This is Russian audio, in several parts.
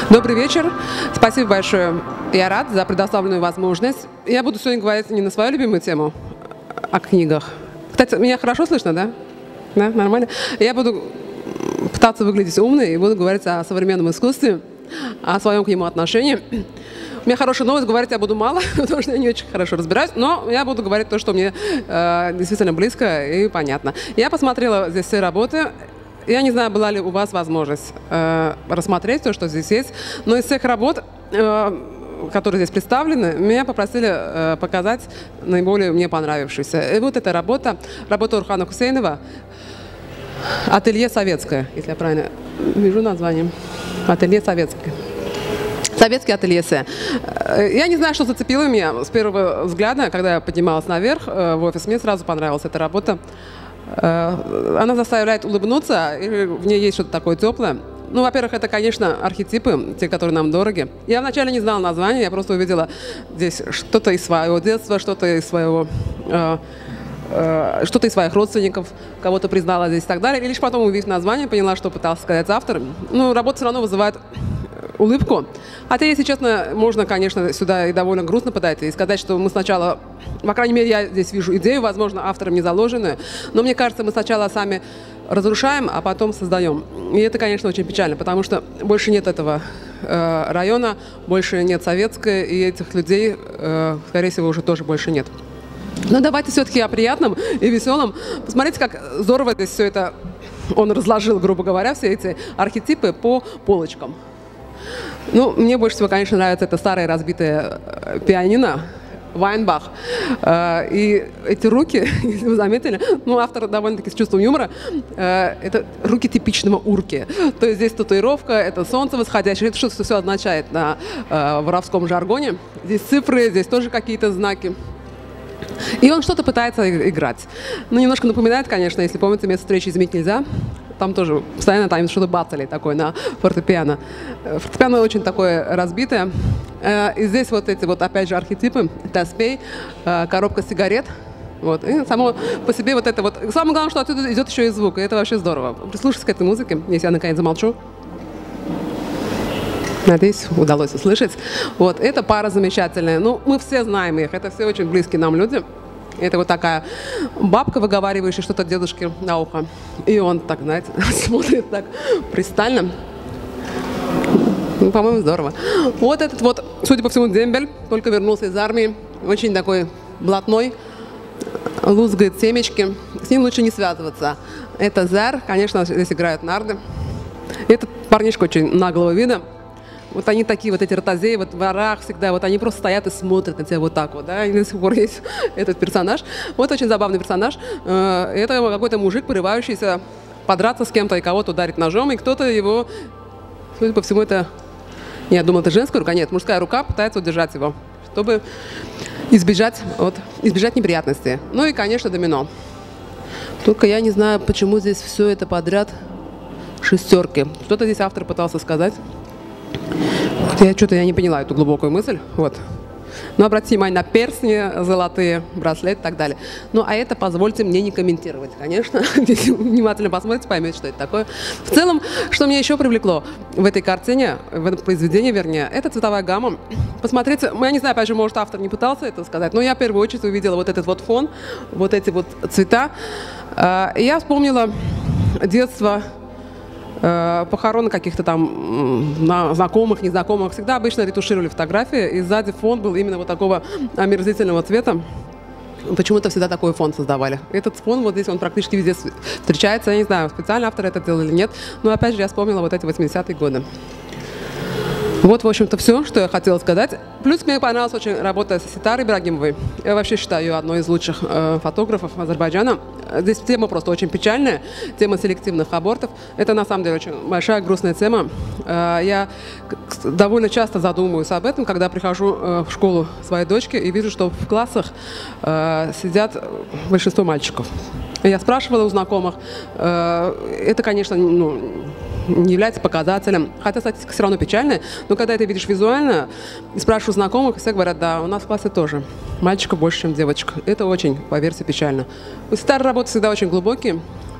Добрый вечер. Спасибо большое. Я рад за предоставленную возможность. Я буду сегодня говорить не на свою любимую тему, о книгах. Кстати, меня хорошо слышно, да? Да, нормально? Я буду пытаться выглядеть умной и буду говорить о современном искусстве, о своем к нему отношении. У меня хорошая новость, говорить я буду мало, потому что я не очень хорошо разбираюсь, но я буду говорить то, что мне действительно близко и понятно. Я посмотрела здесь все работы. Я не знаю, была ли у вас возможность рассмотреть то, что здесь есть, но из всех работ, которые здесь представлены, меня попросили показать наиболее мне понравившиеся. И вот эта работа Урхана Хусейнова «Ателье советское», если я правильно вижу название. «Ателье советское». Советские ателье. Я не знаю, что зацепило меня с первого взгляда, когда я поднималась наверх в офис. Мне сразу понравилась эта работа. Она заставляет улыбнуться, и в ней есть что-то такое теплое. Ну, во-первых, это, конечно, архетипы, те, которые нам дороги. Я вначале не знала названия, я просто увидела здесь что-то из своего детства, что-то из своих родственников, кого-то признала здесь и так далее. И лишь потом, увидев название, поняла, что пытался сказать автор. Ну, работа все равно вызывает улыбку. Хотя, если честно, можно, конечно, сюда и довольно грустно подойти и сказать, что мы сначала, по крайней мере, я здесь вижу идею, возможно, автором не заложенную, но мне кажется, мы сначала сами разрушаем, а потом создаем. И это, конечно, очень печально, потому что больше нет этого района, больше нет советской, и этих людей, скорее всего, уже тоже больше нет. Но давайте все-таки о приятном и веселом. Посмотрите, как здорово здесь все это он разложил, грубо говоря, все эти архетипы по полочкам. Ну, мне больше всего, конечно, нравится это старое разбитое пианино Вайнбах. И эти руки, если вы заметили, ну, автор довольно-таки с чувством юмора, это руки типичного урки. То есть здесь татуировка, это солнце восходящее, это что-то все означает на воровском жаргоне. Здесь цифры, здесь тоже какие-то знаки. И он что-то пытается играть. Ну, немножко напоминает, конечно, если помните, «Место встречи изменить нельзя». Там тоже постоянно там что-то бацали такое на фортепиано. Фортепиано очень такое разбитое. И здесь вот эти вот, опять же, архетипы. Таспей, коробка сигарет. Вот. И само по себе вот это вот. Самое главное, что отсюда идет еще и звук. И это вообще здорово. Прислушайтесь к этой музыке, если я наконец замолчу. Надеюсь, удалось услышать. Вот. Эта пара замечательная. Ну, мы все знаем их. Это все очень близкие нам люди. Это вот такая бабка, выговаривающая что-то дедушке на ухо. И он так, знаете, смотрит так пристально. Ну, по-моему, здорово. Вот этот вот, судя по всему, дембель, только вернулся из армии. Очень такой блатной, лузгает семечки. С ним лучше не связываться. Это Зар, конечно, здесь играют нарды. Этот парнишка очень наглого вида. Вот они такие, вот эти ротозеи, вот в ворах всегда, вот они просто стоят и смотрят на тебя вот так вот, да, и до сих пор есть этот персонаж. Вот очень забавный персонаж. Это какой-то мужик, порывающийся подраться с кем-то и кого-то ударить ножом, и кто-то его, судя по всему, это, я думала, это женская рука, нет, мужская рука пытается удержать его, чтобы избежать неприятностей. Ну и, конечно, домино. Только я не знаю, почему здесь все это подряд шестерки. Что-то здесь автор пытался сказать. Я не поняла эту глубокую мысль. Вот. Но обратите внимание на перстни, золотые браслеты и так далее. Ну, а это позвольте мне не комментировать, конечно. Если внимательно посмотрите, поймете, что это такое. В целом, что меня еще привлекло в этой картине, в этом произведении, вернее, это цветовая гамма. Посмотрите, я не знаю, опять же, может, автор не пытался это сказать, но я в первую очередь увидела вот этот вот фон, вот эти вот цвета. И я вспомнила детство, похороны каких-то там знакомых, незнакомых. Всегда обычно ретушировали фотографии, и сзади фон был именно вот такого омерзительного цвета. Почему-то всегда такой фон создавали. Этот фон вот здесь, он практически везде встречается. Я не знаю, специально автор это делал или нет, но опять же я вспомнила вот эти 80-е годы. Вот, в общем-то, все, что я хотела сказать. Плюс мне понравилась очень работа с Ситарой Ибрагимовой. Я вообще считаю ее одной из лучших фотографов Азербайджана. Здесь тема просто очень печальная, тема селективных абортов. Это, на самом деле, очень большая грустная тема. Я довольно часто задумываюсь об этом, когда прихожу в школу своей дочки и вижу, что в классах сидят большинство мальчиков. Я спрашивала у знакомых. Это, конечно, не является показателем, хотя статистика все равно печальная, но когда это видишь визуально и спрашиваешь знакомых, все говорят, да, у нас в классе тоже мальчиков больше, чем девочек. Это очень, поверьте, печально. У Ситары работы всегда очень глубокие,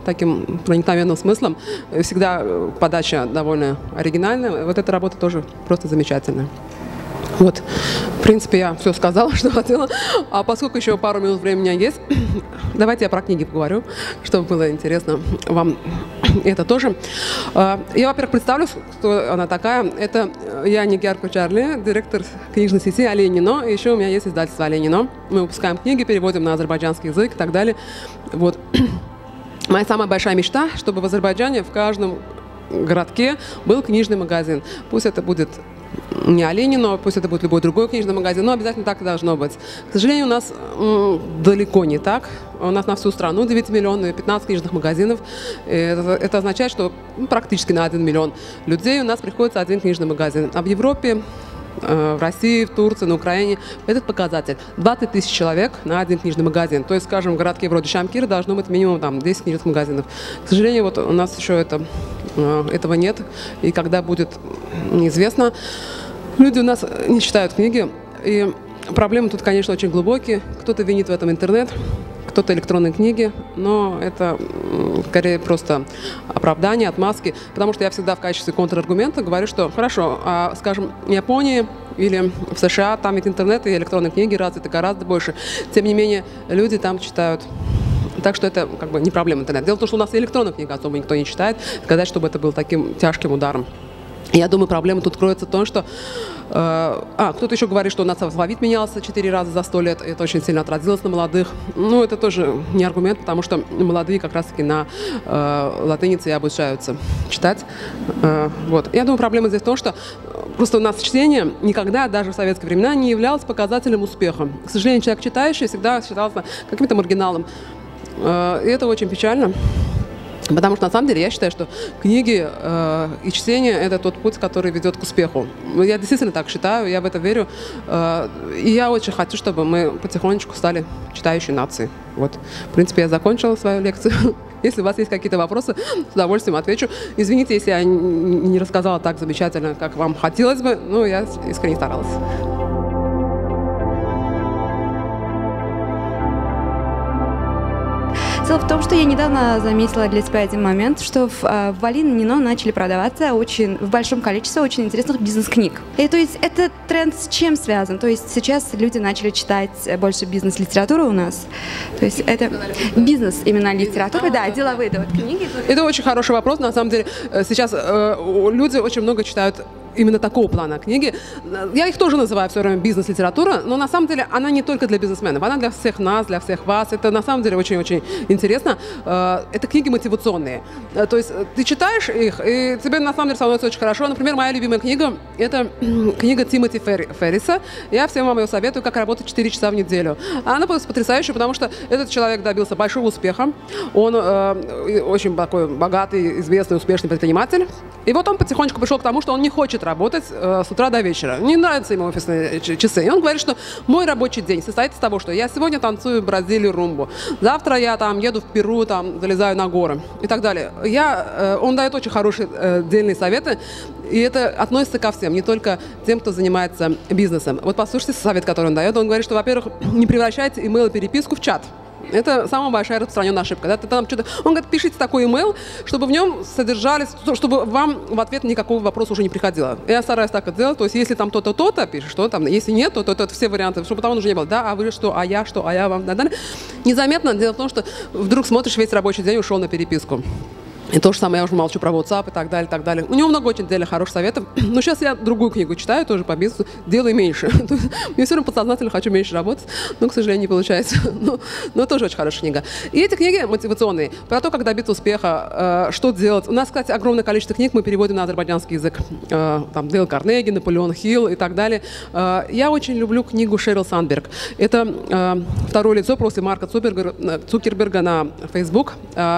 таким проникновенным смыслом. Всегда подача довольно оригинальная. Вот эта работа тоже просто замечательная. Вот, в принципе, я все сказала, что хотела. А поскольку еще пару минут времени у меня есть, давайте я про книги поговорю, чтобы было интересно вам это тоже. Я, во-первых, представлю, кто она такая. Это я, Нигярко Чарли, директор книжной сети «Оленино». Еще у меня есть издательство «Оленино». Мы выпускаем книги, переводим на азербайджанский язык и так далее. Вот. Моя самая большая мечта, чтобы в Азербайджане в каждом городке был книжный магазин. Пусть это будет не «Оленино», пусть это будет любой другой книжный магазин, но обязательно так и должно быть. К сожалению, у нас далеко не так. У нас на всю страну 9 миллионов, 15 книжных магазинов. Это означает, что практически на 1 миллион людей у нас приходится один книжный магазин. А в Европе, в России, в Турции, на Украине этот показатель 20 тысяч человек на один книжный магазин. То есть, скажем, в городке вроде Шамкир должно быть минимум там 10 книжных магазинов. К сожалению, вот у нас еще этого нет. И когда будет, неизвестно. Люди у нас не читают книги. И проблемы тут, конечно, очень глубокие. Кто-то винит в этом интернет, кто-то электронные книги, но это скорее просто оправдание, отмазки, потому что я всегда в качестве контраргумента говорю, что хорошо, скажем, в Японии или в США, там ведь интернет и электронные книги развиты гораздо больше. Тем не менее, люди там читают. Так что это как бы не проблема интернета. Дело в том, что у нас и электронных книг особо никто не читает, сказать, чтобы это был таким тяжким ударом. Я думаю, проблема тут кроется в том, что кто-то еще говорит, что у нас алфавит менялся 4 раза за 100 лет. Это очень сильно отразилось на молодых. Ну, это тоже не аргумент, потому что молодые как раз-таки на латинице и обучаются читать. Вот. Я думаю, проблема здесь в том, что просто у нас чтение никогда, даже в советские времена, не являлось показателем успеха. К сожалению, человек читающий всегда считался каким-то маргиналом. И это очень печально. Потому что, на самом деле, я считаю, что книги и чтение – это тот путь, который ведет к успеху. Я действительно так считаю, я в это верю. И я очень хочу, чтобы мы потихонечку стали читающей нацией. Вот. В принципе, я закончила свою лекцию. Если у вас есть какие-то вопросы, с удовольствием отвечу. Извините, если я не рассказала так замечательно, как вам хотелось бы, но я искренне старалась. Дело в том, что я недавно заметила для себя один момент, что в Оленино начали продаваться в большом количестве очень интересных бизнес-книг. И то есть этот тренд с чем связан? То есть сейчас люди начали читать больше бизнес-литературы у нас. То есть это бизнес именно литература, да, деловые книги. Это очень хороший вопрос. На самом деле сейчас люди очень много читают именно такого плана книги. Я их тоже называю все время бизнес-литература, но на самом деле она не только для бизнесменов, она для всех нас, для всех вас. Это на самом деле очень-очень интересно. Это книги мотивационные. То есть ты читаешь их, и тебе на самом деле становится очень хорошо. Например, моя любимая книга – это книга Тимоти Ферриса. Я всем вам ее советую, как работать 4 часа в неделю. Она потрясающая, потому что этот человек добился большого успеха. Он очень такой богатый, известный, успешный предприниматель. И вот он потихонечку пришел к тому, что он не хочет работать с утра до вечера. Не нравятся ему офисные часы. И он говорит, что мой рабочий день состоит из того, что я сегодня танцую в Бразилии румбу, завтра я там еду в Перу, там залезаю на горы и так далее. Он дает очень хорошие дельные советы, и это относится ко всем, не только тем, кто занимается бизнесом. Вот послушайте совет, который он дает. Он говорит, что, во-первых, не превращайте email-переписку в чат. Это самая большая распространенная ошибка. Да? Он говорит, пишите такой имейл, чтобы в нем содержались, чтобы вам в ответ никакого вопроса уже не приходило. Я стараюсь так это делать. То есть, если там то-то, то-то пишешь, что там, если нет, то это все варианты, чтобы там уже не было. Да, а вы что, а я вам, да, да. Незаметно. Дело в том, что вдруг смотришь, весь рабочий день ушел на переписку. И то же самое, я уже молчу про WhatsApp и так далее, и так далее. У него много очень дельных хороших советов. Но сейчас я другую книгу читаю, тоже по бизнесу, делаю меньше. Я все равно подсознательно хочу меньше работать, но, к сожалению, не получается. Но тоже очень хорошая книга. И эти книги мотивационные, про то, как добиться успеха, что делать. У нас, кстати, огромное количество книг мы переводим на азербайджанский язык. Там Дейл Карнеги, Наполеон Хилл и так далее. Я очень люблю книгу Шерил Сандберг. Это второе лицо после Марка Цукерберга на Facebook.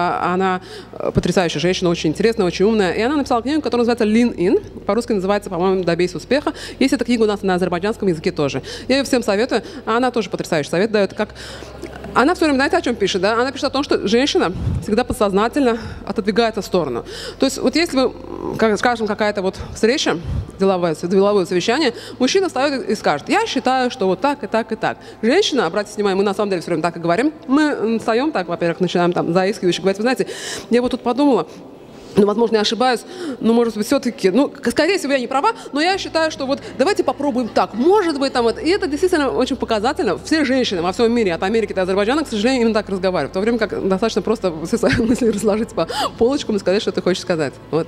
Она потрясающая женщина, очень интересная, очень умная. И она написала книгу, которая называется Lean In. По-русски называется, по-моему, «Добейся успеха». Есть эта книга у нас на азербайджанском языке тоже. Я ее всем советую. Она тоже потрясающий совет дает, как Она все время, знаете, о чем пишет, да? Она пишет о том, что женщина всегда подсознательно отодвигается в сторону. То есть вот если вы, скажем, какая-то вот встреча, деловое совещание, мужчина встает и скажет: я считаю, что вот так и так и так. Женщина, обратите внимание, мы на самом деле все время так и говорим, мы встаем так, во-первых, начинаем там заискивающе говорить: вы знаете, я вот тут подумала, ну, возможно, я ошибаюсь, но, может быть, все-таки, ну, скорее всего, я не права, но я считаю, что вот давайте попробуем так, может быть, там это. И это действительно очень показательно. Все женщины во всем мире, от Америки до Азербайджана, к сожалению, именно так разговаривают. В то время как достаточно просто все свои мысли разложить по полочкам и сказать, что ты хочешь сказать. Вот.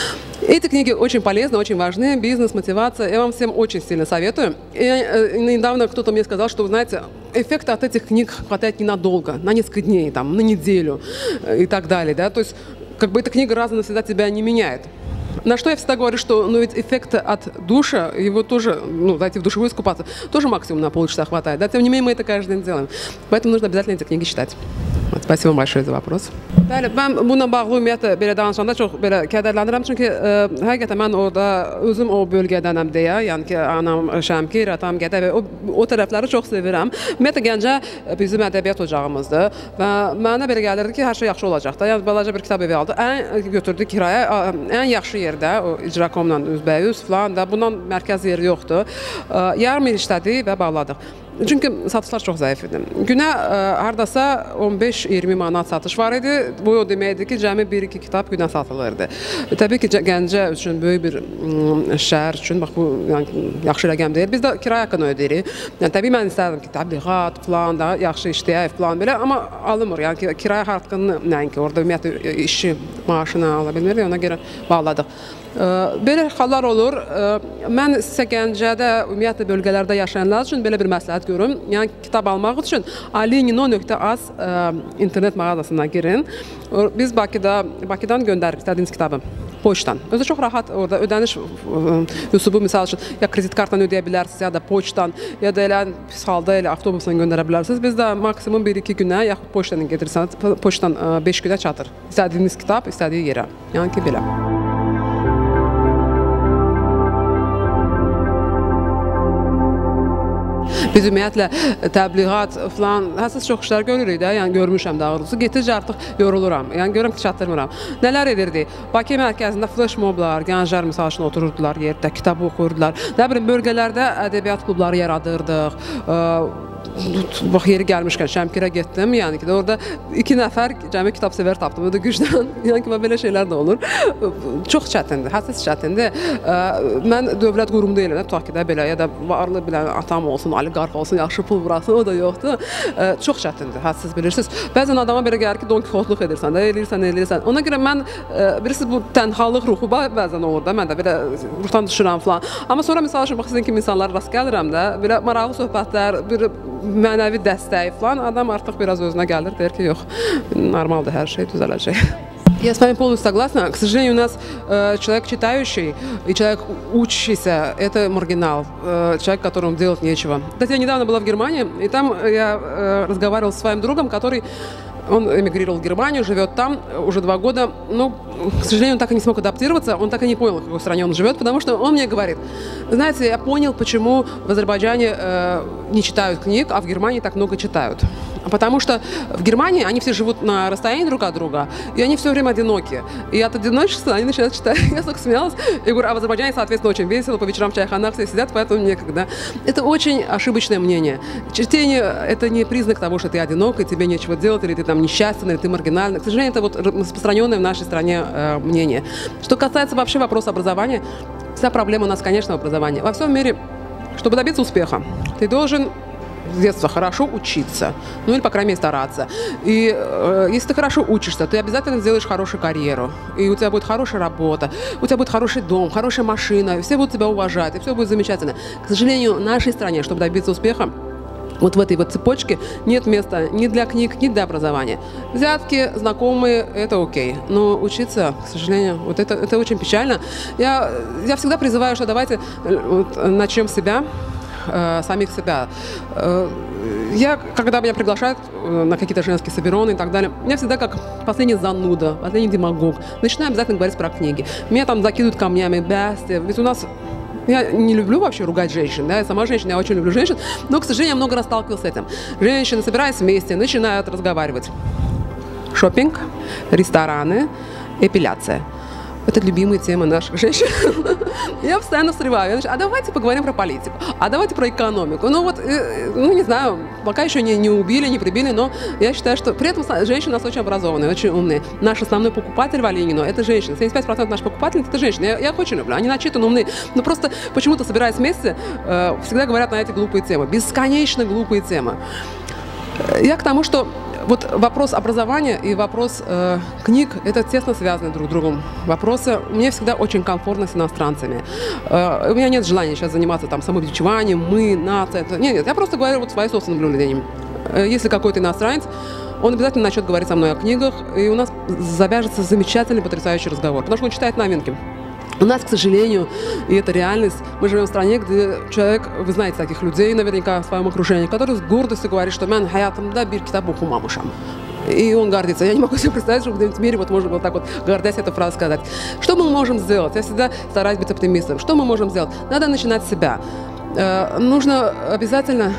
Эти книги очень полезны, очень важны. Бизнес, мотивация. Я вам всем очень сильно советую. И недавно кто-то мне сказал, что, вы знаете, эффекта от этих книг хватает ненадолго, на несколько дней, там, на неделю и так далее. Да? То есть как бы эта книга раз и навсегда тебя не меняет. На что я всегда говорю, что ну ведь эффекта от душа, его тоже, ну, зайти в душевую искупаться, тоже максимум на полчаса хватает. Да? Тем не менее, мы это каждый день делаем. Поэтому нужно обязательно эти книги читать. Вот, спасибо вам большое за вопрос. Bəli, mən bununla bağlı ümumiyyətlə belə danışanda çox belə kədərlənirəm, çünki həqiqətən mən orada özüm o bölgədənəm deyə, yəni ki, anam Şəmkir, atam Gədəbəy, o tərəfləri çox sevirəm. Ümumiyyətlə Gəncə bizim ədəbiyyat ocağımızdır və mənə belə gəlirdi ki, hər şey yaxşı olacaq da. Yəni balaca bir kitab evi aldı, götürdü kirayə, ən yaxşı yerdə, o icra.com-la üzbəüz falan da, bundan mərkəz yeri yoxdur. Yarım il işlədi və bağladıq. Çünki satışlar çox zəif idi. Günə hardasa 15-20 manat satış var idi. Bu o deməkdir ki, cəmi 1-2 kitab günə satılırdı. Təbii ki, Gəncə üçün böyük bir şəhər üçün, bax bu yəni, yaxşı rəqəm deyil. Biz də kirayə haqqını ödəyirik. Yəni, təbii mən istərdim ki, təbliğat falan da yaxşı işləyək falan belə, amma alınmır. Yəni ki, kirayə haqqını nəinki orada ümumiyyətlə işçi maaşını ala bilmirik, ona görə bağladıq. Belə hallar olur. Mən sizə Gəncədə, ümumiyyətlə bölgələrdə yaşayanlar üçün belə bir məsləhət görürüm. Yəni kitab almaq üçün alinino.az internet mağazasına girin. Biz Bakıdan göndəririk istədiyiniz kitabı poçtan. Özü çox rahat orada ödəniş üsubu, misal üçün ya kredit kartla ödəyə bilərsiniz, ya da poçtan, ya da elə pis halda elə avtobusla göndərə bilərsiniz. Biz də maksimum 1-2 günə, yaxud poçtan gedirsiniz, poçtan 5 günə çatır. İstədiyiniz kitab, istədiyi yerə. Yəni ki, belə. Biz ümumiyyətlə təbliğat falan, həssas çox işlər görürük də, yəni görmüşəm daha doğrusu. Getdikcə artıq yoruluram, yəni görürəm ki, çatdırmıram. Nələr edirdik? Bakı mərkəzində flash moblar, gənclər misal üçün otururdular yerdə, kitab oxuyurdular. Nə bilim, bölgələrdə ədəbiyyat klubları yaradırdıq. Bax, yeri gəlmişkən Şəmkirə getdim, yəni ki, orada 2 nəfər cəmi kitab sevər tapdım, o da gücdən, yəni ki, belə şeylər də olur. Çox çətindir, həssas çətindir. Mən dövlət qurumu deyiləm, tutaq ki də belə, ya da varlı bilən atam olsun, oliqarx olsun, yaxşı pul vurasın, o da yoxdur. Çox çətindir, həssiz bilirsiniz. Bəzən adama belə gəlir ki, Don Kixotluq edirsən də, eləyirsən. Ona görə mən, bilirsiniz, bu tənhalıq ruhu bəzən olur da, mən də belə ruhdan düşürəm falan. Amma sonra, misal üçün, bax, sizin kimi insanlara rast gəlirəm də, belə maraqlı söhbətlər, bir mənəvi dəstək falan, adam artıq biraz özünə gəlir, deyir ki, yox, normaldır, hər şey düzələcək. Я с вами полностью согласна. К сожалению, у нас человек читающий и человек учащийся – это маргинал, человек, которому делать нечего. Кстати, я недавно была в Германии, и там я разговаривала со своим другом, который он эмигрировал в Германию, живет там уже 2 года. Ну, к сожалению, он так и не смог адаптироваться, он так и не понял, в какой стране он живет, потому что он мне говорит: знаете, я понял, почему в Азербайджане не читают книг, а в Германии так много читают. Потому что в Германии они все живут на расстоянии друг от друга, и они все время одиноки. И от одиночества они начинают читать. Я только смеялась. Я говорю, а в Азербайджане, соответственно, очень весело, по вечерам в чайханах все сидят, поэтому некогда. Это очень ошибочное мнение. Чтение – это не признак того, что ты одинок, и тебе нечего делать, или ты там несчастен, или ты маргинальный. К сожалению, это вот распространенное в нашей стране мнение. Что касается вообще вопроса образования, вся проблема у нас, конечно, в образовании. Во всем мире, чтобы добиться успеха, ты должен с детства хорошо учиться, ну или, по крайней мере, стараться. И если ты хорошо учишься, ты обязательно сделаешь хорошую карьеру, и у тебя будет хорошая работа, у тебя будет хороший дом, хорошая машина, и все будут тебя уважать, и все будет замечательно. К сожалению, в нашей стране, чтобы добиться успеха, вот в этой вот цепочке нет места ни для книг, ни для образования. Взятки, знакомые – это окей, но учиться, к сожалению, вот это очень печально. Я всегда призываю, что давайте вот, начнем с себя, самих себя. Когда меня приглашают на какие-то женские собероны и так далее, я всегда как последний зануда, последний демагог. Начинаем обязательно говорить про книги. Меня там закидывают камнями, ведь у нас я не люблю вообще ругать женщин, да, я сама женщина, я очень люблю женщин, но, к сожалению, я много раз сталкивалась с этим. Женщины, собираясь вместе, начинают разговаривать. Шопинг, рестораны, эпиляция. Это любимые темы наших женщин. Я постоянно встреваю. А давайте поговорим про политику. А давайте про экономику. Ну вот, ну не знаю, пока еще не убили, не прибили, но я считаю, что при этом женщины у нас очень образованные, очень умные. Наш основной покупатель в Оленино – это женщины. 75% наших покупателей – это женщины. Я их очень люблю. Они начитаны, умные. Но просто почему-то, собираясь вместе, всегда говорят на эти глупые темы. Бесконечно глупые темы. Я к тому, что вот вопрос образования и вопрос книг – это тесно связаны друг с другом. Вопросы мне всегда очень комфортно с иностранцами. У меня нет желания сейчас заниматься там самобичеванием, мы, нация. Нет, я просто говорю вот свои собственные наблюдения. Если какой-то иностранец, он обязательно начнет говорить со мной о книгах, и у нас завяжется замечательный, потрясающий разговор, потому что он читает новинки. У нас, к сожалению, и это реальность, мы живем в стране, где человек, вы знаете таких людей наверняка в своем окружении, который с гордостью говорит, что «мен хаятымда бир китаб окумамышам». И он гордится. Я не могу себе представить, что где-нибудь в мире вот можно вот так вот, гордясь эту фразу сказать. Что мы можем сделать? Я всегда стараюсь быть оптимистом. Что мы можем сделать? Надо начинать с себя. Нужно обязательно...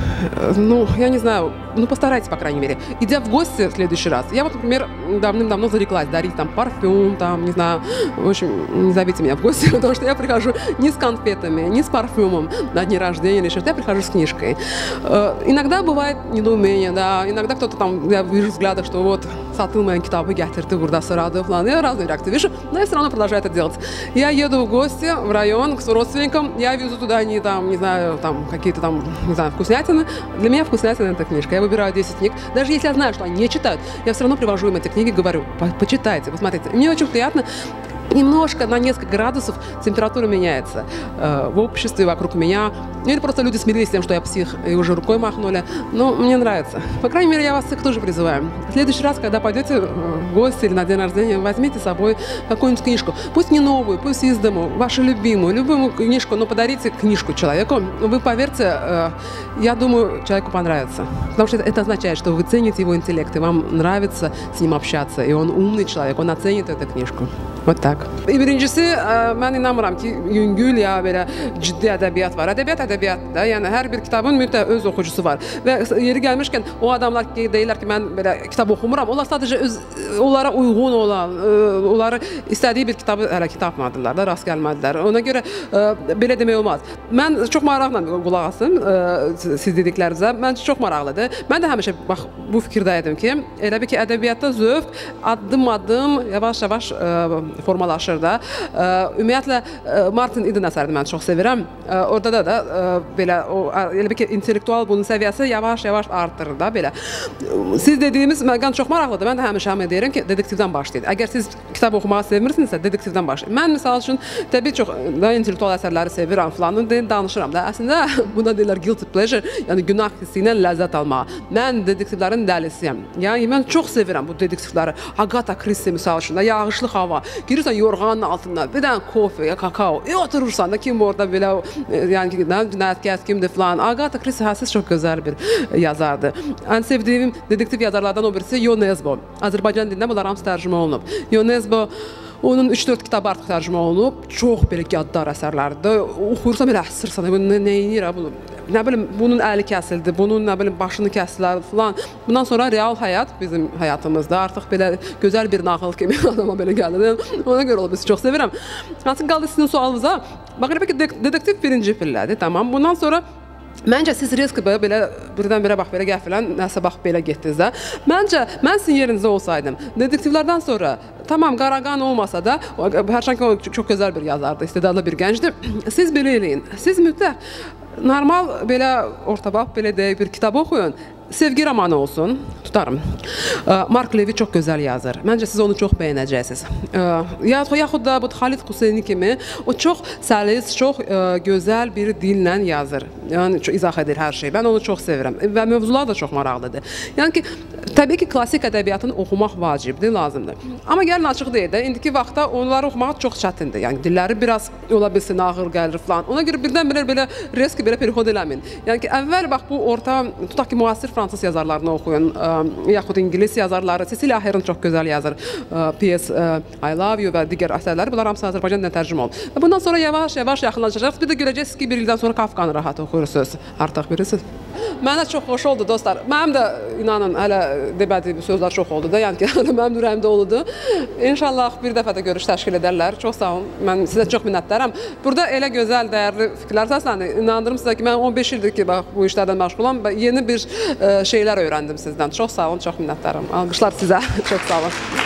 Ну, я не знаю, ну постарайтесь, по крайней мере. Идя в гости в следующий раз, я вот, например, давным-давно зареклась дарить там парфюм, там, не знаю, в общем, не зовите меня в гости, потому что я прихожу не с конфетами, не с парфюмом на дни рождения или что-то, я прихожу с книжкой. Иногда бывает недоумение, да, иногда кто-то там, я вижу взгляды, что вот, сатылмаyan kitabı getirdi burada сырады, falan, я разные реакции вижу, но я все равно продолжаю это делать. Я еду в гости в район к родственникам, я везу туда не там, не знаю, там какие-то там, не знаю, вкуснятины. Для меня вкуснятина – это книжка. Я выбираю 10 книг. Даже если я знаю, что они не читают, я все равно привожу им эти книги, говорю, почитайте, посмотрите. Мне очень приятно. Немножко на несколько градусов температура меняется в обществе, вокруг меня. Или просто люди смирились с тем, что я псих, и уже рукой махнули. Но мне нравится. По крайней мере, я вас всех тоже призываю. В следующий раз, когда пойдете в гости или на день рождения, возьмите с собой какую-нибудь книжку. Пусть не новую, пусть из дому, вашу любимую книжку, но подарите книжку человеку. Вы поверьте, я думаю, человеку понравится. Потому что это означает, что вы цените его интеллект, и вам нравится с ним общаться. И он умный человек, он оценит эту книжку. Вот так. Birincisi, mən inanmıram ki, yüngül ya belə ciddi ədəbiyyat var. Ədəbiyyat da, yəni hər bir kitabın mütləq öz oxucusu var. Və yeri gəlmişkən o adamlar ki, deyirlər ki, mən belə kitab oxumuram. Onlar sadəcə onlara uyğun olan, onları istədiyi bir kitabı hələ ki tapmadılar da, rast gəlmədilər. Ona görə belə demək olmaz. Mən çox maraqla qulaq asım siz dediklərinizə. Mən çox maraqlıdır. Mən də həmişə bax bu fikirdəydim ki, elə bir ki, ədəbiyyatda zövq addım-addım, yavaş-yavaş formalaşır da. Ümumiyyətlə, Martin Eden əsərini mən çox sevirəm. Orada da belə, elə bir ki, intellektual bunun səviyyəsi yavaş-yavaş artırır da belə. Siz dediyimiz məqam çox maraqlıdır. Mən də həmişə deyirəm ki, dedektivdən başlayın. Əgər siz kitab oxumağı sevirsinizsə, dedektivdən başlayın. Mən, misal üçün, təbii çox da intellektual əsərləri sevirəm falan, danışıram da. Əslində, buna deyirlər guilty pleasure, yəni günah hissi ilə ləzzət almağa. Mən dedektivlərin dəlisiyəm. Yəni, mən çox sevirəm bu dedektivləri. Agatha Christie, misal üçün, yağışlı hava. Girirsən yorğanın altında, bir dənə kofe, kakao, oturursan da kim orada belə, yəni ki, cinayətkar kimdir falan. Agatha Christie həsiz çox gözəl bir yazardır. Ən sevdiyim dedektiv yazarlardan o birisi Ionesbo. Azərbaycan dilində bunlar hamısı tərcümə olunub. Ionesbo, onun 3-4 kitabı artıq tərcümə olunub. Çox belə qəddar əsərlərdir. Oxuyursan belə əsirsən, nə edir bu? Nə bilim, bunun əli kəsildi, bunun nə bilim, başını kəsdilər falan. Bundan sonra real həyat bizim həyatımızda artıq belə gözəl bir nağıl kimi adama belə gəlir. Ona görə olub, biz çox sevirəm. Hansın qaldı sizin sualınıza? Bax, elə ki, dedektiv birinci pillədir, tamam. Bundan sonra məncə siz risk belə birdən-birə bax belə qəfilən nəsə bax belə getdiniz də. Məncə mən sizin yerinizdə olsaydım, dedektivlərdən sonra tamam Qaraqan olmasa da, hərçənki o çox gözəl bir yazardır, istedadlı bir gəncdir. Siz belə eləyin. Siz mütləq normal belə ortabaq belə deyək bir kitab oxuyun. Sevgi romanı olsun, tutarım. Mark Levy çox gözəl yazır. Məncə siz onu çox bəyənəcəksiniz. Yaxud da bu Xalid Hüseyni kimi o çox səlis, çox gözəl bir dillə yazır. Yəni izah edir hər şey. Mən onu çox sevirəm və mövzular da çox maraqlıdır. Yəni ki, Təbii ki, klassik ədəbiyyatını oxumaq vacibdir, lazımdır. Amma gəlin açıq deyək də, indiki vaxtda onları oxumaq çox çətindir. Yəni dilləri biraz ola bilsin ağır gəlir falan. Ona görə birdən-birə belə risk belə perixod eləmin. Yəni ki, əvvəl bax bu orta, tutaq ki, müasir fransız yazarlarını oxuyun, yaxud ingilis yazarları, Cecilia Ahern çox gözəl yazır. P.S. I Love You və digər əsərləri, bunlar hamısı Azərbaycan dilində tərcümə olunur. Bundan sonra yavaş-yavaş yaxınlaşacaqsınız. Bir də görəcəksiniz ki, bir ildən sonra Kafkanı rahat oxuyursunuz. Artıq bilirsiniz. Mənə çox xoş oldu dostlar. Mənim də inanın hələ demədiyim sözlər çox oldu da, yəni ki, mənim ürəyimdə oldu. İnşallah bir dəfə də görüş təşkil edərlər. Çox sağ olun. Mən sizə çox minnətdaram. Burada elə gözəl, dəyərli fikirlər səslənir. İnandırım sizə ki, mən 15 ildir ki, bax bu işlərdən məşğulam və yeni bir şeylər öyrəndim sizdən. Çox sağ olun, çox minnətdaram. Alqışlar sizə. Çox sağ olun.